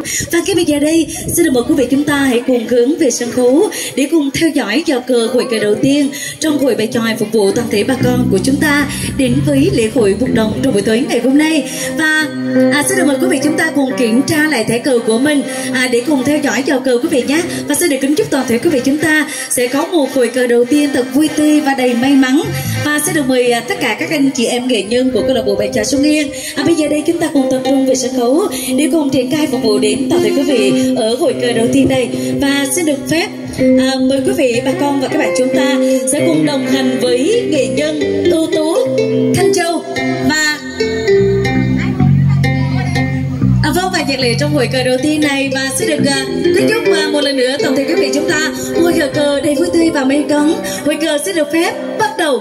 Và cái bây giờ đây xin được mời quý vị chúng ta hãy cùng hướng về sân khấu để cùng theo dõi chào cờ hội cờ đầu tiên trong hội bài chòi phục vụ toàn thể bà con của chúng ta đến với lễ hội Vùng Đồng trong buổi tối ngày hôm nay. Và xin được mời quý vị chúng ta cùng kiểm tra lại thẻ cờ của mình để cùng theo dõi chào cờ quý vị nhé. Và xin được kính chúc toàn thể quý vị chúng ta sẽ có một hội cờ đầu tiên thật vui tươi và đầy may mắn. Và xin được mời tất cả các anh chị em nghệ nhân của câu lạc bộ bài chòi Xuân Yên. Bây giờ đây chúng ta cùng tập trung về sân khấu để cùng triển khai phục vụ đến toàn thể quý vị ở hội cờ đầu tiên đây. Và xin được phép mời quý vị, bà con và các bạn chúng ta sẽ cùng đồng hành với nghệ nhân ưu tú Thanh Châu và vâng, và nhiệt liệt trong hội cờ đầu tiên này. Và xin được kính chúc một lần nữa toàn thể quý vị chúng ta hội cờ đầy vui tươi và may mắn. Hội cờ sẽ được phép bắt đầu.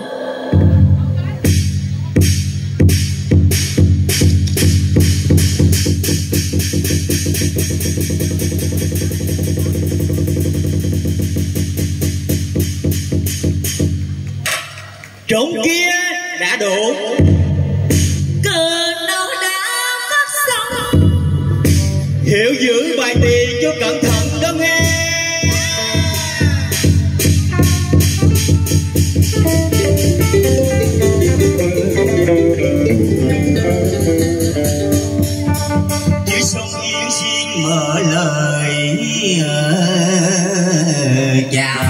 Trống kia đã đủ, Cờ nó đã phát xong, hiểu giữ bài tiền cho cẩn thận đó nghe. Chữ sông Yên xin mở lời chào.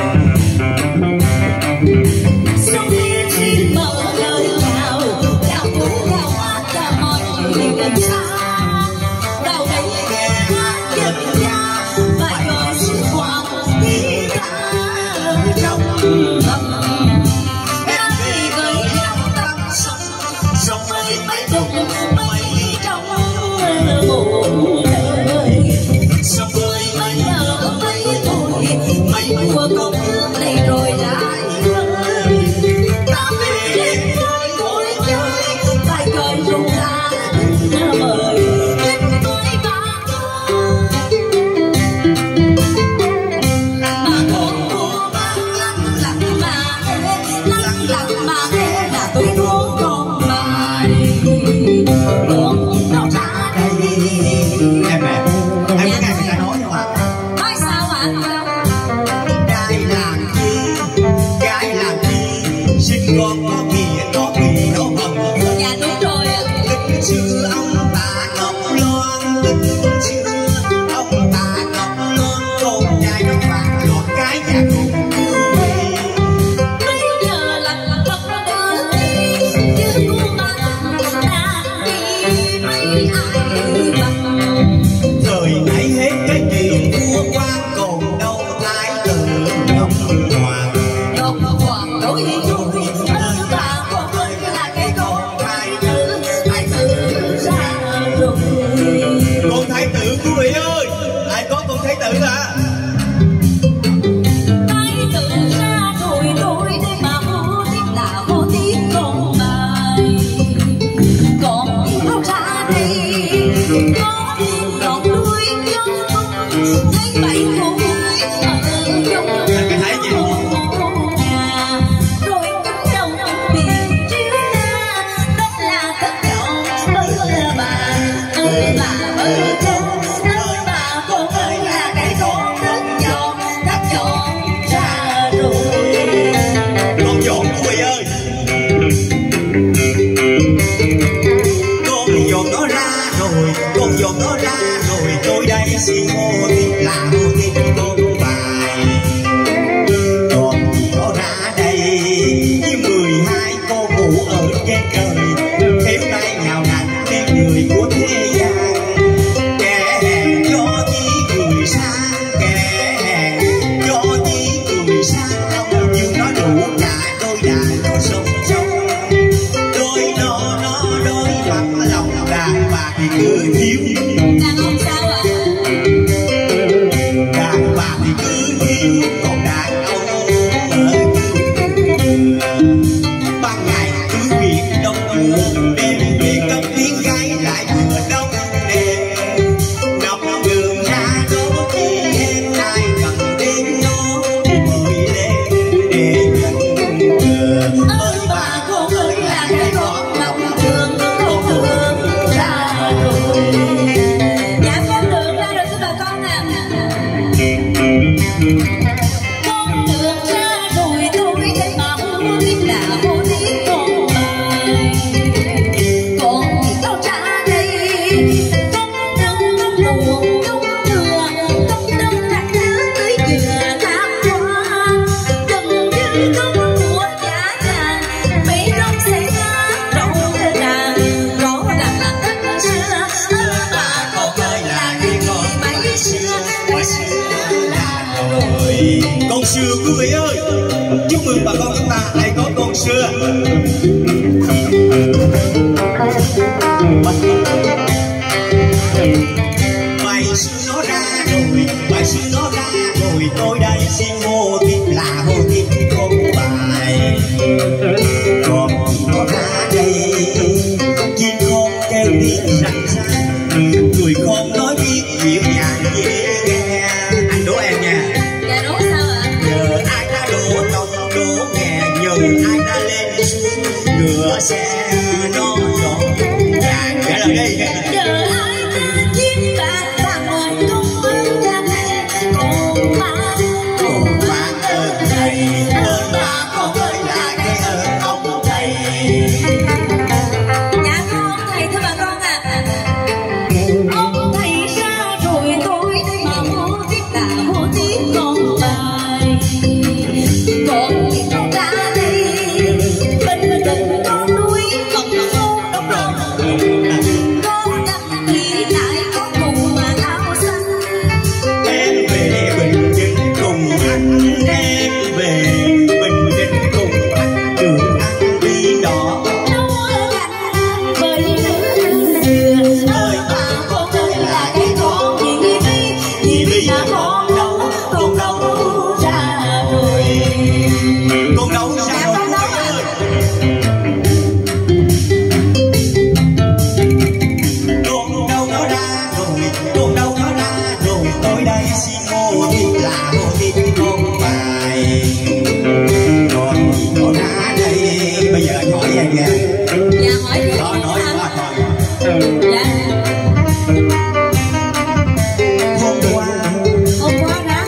Xin hô tiếp là hô tiếp con bài, còn gì có ra đây như 12 cô ngủ ở trên trời, thiếu nay nhào nặn trên người của thế gian. Kẻ hèn cho chi người sang, kẻ hèn cho chi người sang không, nhưng nó đủ cả đôi đàn nó sông sông, đôi nó đôi mặt lòng đàn bà thì cứ thiếu. Còn đàn ông ban ngày cứ việc đông đường, đêm về cất tiếng gái lại vừa đông đêm, ngọc đường ra đố chi em ai cần đến nó mời lên để nhận ơi bà con ơi là cái con ngọc đường con thương ra rồi. xưa quý vị ơi. Chúc mừng bà con chúng ta hãy có con xưa. Bài xưa nó ra rồi, bài xưa nó ra rồi, tôi đây xin hô tiếp là hô tiếp con bài. Con nó ra đây, chim con kêu tiếng răng răng, người con nói biết dịu nhàng dễ nghe. Anh đố em nha. Dạ đố sao ạ? Nhờ ai ta đổ tông đổ nghe, nhờ ai ta lên xuống ngựa xe nó tròn vàng. Trả lời đi. Nhờ ai ta chiếc bạc và một công ơn cha mẹ con bác ơn thầy, ơn bà con ơi là cái ơn ông thầy. Dạ con ông thầy thưa bà con ạ. Ông thầy ra rồi tôi mà hô tiếp là hô tiếp con bài. Con thì con ra đây bên đừng con núi còn sâu đông đông. Con đắp đi lại có cùng mà áo xanh. Em về Bình Định cùng anh, em về Bình Định cùng anh, đường ăn đi đỏ. Nấu canh với nước dừa. Ơi bà con ơi là cái con gì đi mà con đâu ra rồi. Con đâu ra rồi quý vị ơi. Con đâu nó ra rồi, con đâu nó ra rồi, tôi đây xin hô tiếp là hô tiếp con bài. Con gì nó ra đây, bây giờ anh hỏi em nha. Dạ hỏi đi. Đó nói quá thôi. Dạ Hôm qua đó. hôm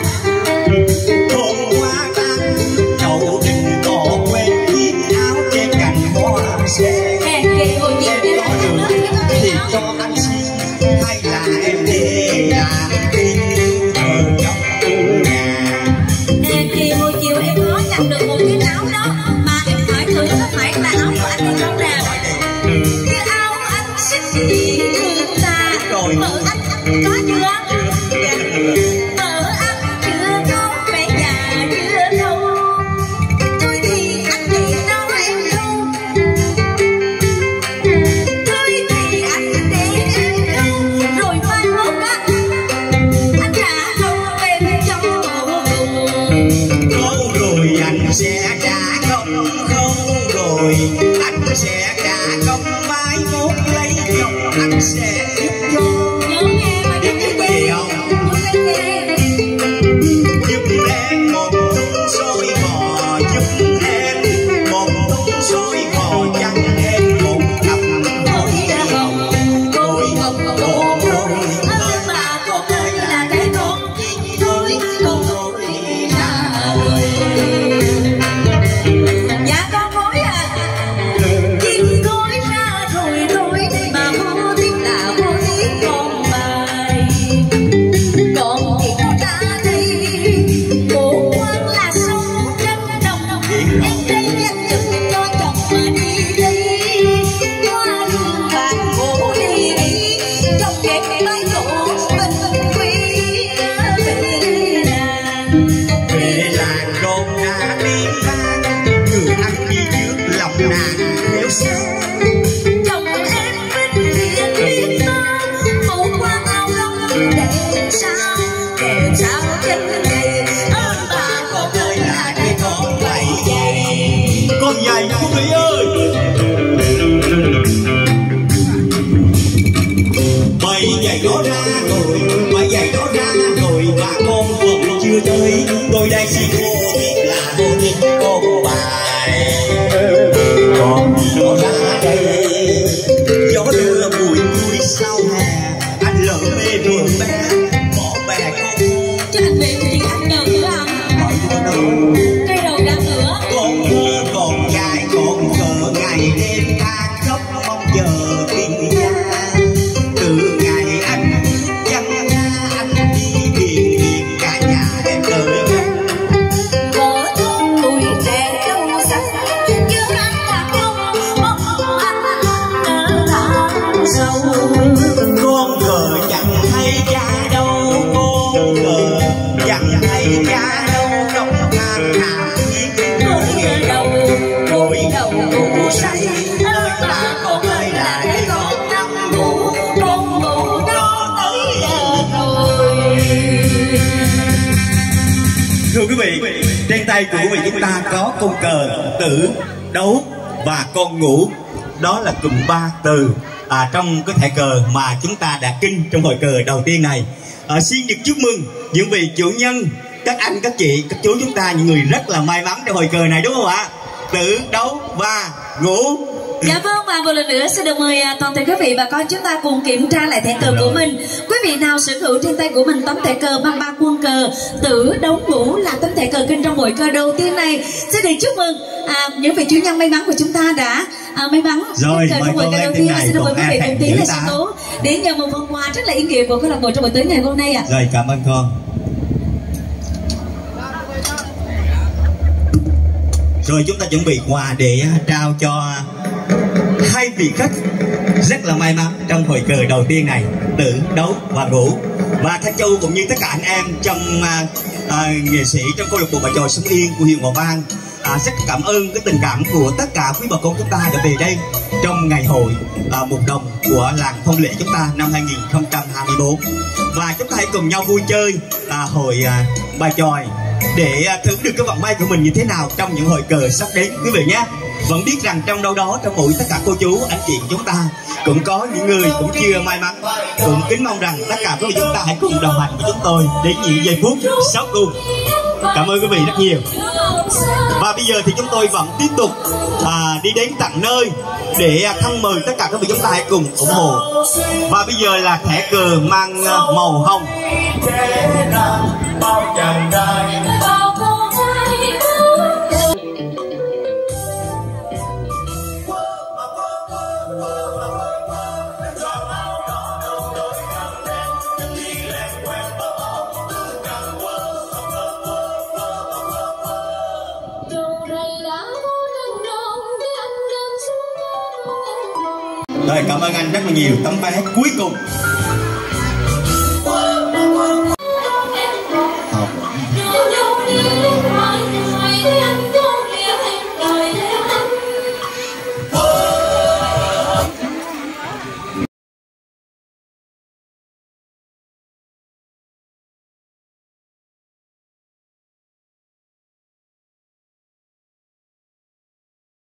qua ta chậu đình có quên chiếc áo trên cành hoa sen. Hèn gì hồi chiều đi Có được thì cho anh xin, hay là em để là tin ở trong nhà. Hèn gì hồi chiều em có nhặt được một chiếc áo đó mà em hỏi thử có phải là áo của anh hay không nè. Cái áo anh xinh gì thương ta. Vợ anh có chưa? Vợ anh chưa có, mẹ già chưa đâu. Thôi thì anh để đâu em đâu. Thôi thì anh để em đâu. Rồi mai mốt á anh trả công em cho cùng. Không rồi anh sẽ trả công, không rồi anh sẽ trả công, mai mốt lấy chồng anh sẽ giúp cho. Nhớ nghe mà giúp cái gì không? Giúp cái gì? Giúp em một thúng xôi bò, giúp em một thúng xôi bò, chắc em một cặp Ôi hồng, ôi hồng, ôi hồng. Ơ bà con ơi là cái con chim thôi, con thôi ra rồi. Dạ con nói à. Chim thôi ra rồi thôi mà hô tiếp là hô tiếp con bài. Còn thì nó ra đây bộ quan là sông tranh đồng. Em đây nhắc chừng cho chồng mà đi đi. Qua đường bạn ngủ đi đi. Trong đẹp bãi đổ bình quy về làng. về làng con đã đi vang, người ăn đi trước lòng nàng theo sau. Chồng em vinh hiển biết bao. Bộ quan áo lông đẹp sao chân này. Ơn bà con ơi là cái con quậy dày. Con dày quý vị ơi. Bầy giày đó ra rồi, bầy giày đó ra rồi, bà con vẫn chưa tới. Tôi đây xin hô tiếp là hô tiếp con bài. Con gì đó ra đây, gió đưa mùi vui sau hè, anh lỡ mê vườn bé, bỏ bè con. Chứ anh về thì anh nhờ nữa anh. Hỏi vô đâu Cây đầu đã nữa. con mưa còn dài còn chờ ngày đêm tha khóc mong chờ tình gia. Từ ngày anh dăng ra anh đi biển biển, cả nhà em đợi anh. Vợ thương tuổi trẻ đâu sắc, chứ anh là không mong anh thả sâu. Con cờ chẳng hay cha đâu, con cờ chẳng hay cha đâu, trong quý vị, trên tay của quý vị chúng ta có con cờ tử, đấu và con ngũ. Đó là cụm 3 từ trong cái thẻ cờ mà chúng ta đã kinh trong hội cờ đầu tiên này. Xin được chúc mừng những vị chủ nhân, các anh, các chị, các chú chúng ta, những người rất là may mắn trong hội cờ này, đúng không ạ? Tử, đấu và ngũ. Dạ vâng, và một lần nữa xin được mời toàn thể quý vị bà con chúng ta cùng kiểm tra lại thẻ cờ của mình. Quý vị nào sở hữu trên tay của mình tấm thẻ cờ mang 3 quân cờ tử, đấu, ngũ là tấm thẻ cờ kinh trong hội cờ đầu tiên này, xin được chúc mừng những vị chủ nhân may mắn của chúng ta đã may mắn rồi. Cờ trong hội cờ đầu tiên. Xin được mời quý vị cùng tiến lên sân khấu để nhận một phần quà rất là ý nghĩa của câu lạc bộ trong buổi tối ngày hôm nay ạ. Rồi, cảm ơn con. Rồi chúng ta chuẩn bị quà để trao cho 2 vị khách rất là may mắn trong hội cờ đầu tiên này, tử, đấu và ngũ. Và Thanh Châu cũng như tất cả anh em trong nghệ sĩ trong câu lạc bộ bài tròi Sông Yên của huyện Hòa Vang rất cảm ơn cái tình cảm của tất cả quý bà con chúng ta đã về đây trong ngày hội một đồng của làng Phong Lễ chúng ta năm 2024. Và chúng ta hãy cùng nhau vui chơi hội bài tròi để thử được cái vận may của mình như thế nào trong những hội cờ sắp đến quý vị nhé. Vẫn biết rằng trong đâu đó trong mỗi tất cả cô chú anh chị của chúng ta cũng có những người cũng chưa may mắn. Cũng kính mong rằng tất cả quý vị chúng ta hãy cùng đồng hành với chúng tôi đến những giây phút sau cùng. Cảm ơn quý vị rất nhiều. Và bây giờ thì chúng tôi vẫn tiếp tục đi đến tận nơi để thân mời tất cả quý vị chúng ta hãy cùng ủng hộ. Và bây giờ là thẻ cờ mang màu hồng. Rồi, cảm ơn anh rất là nhiều. Tấm vé cuối cùng.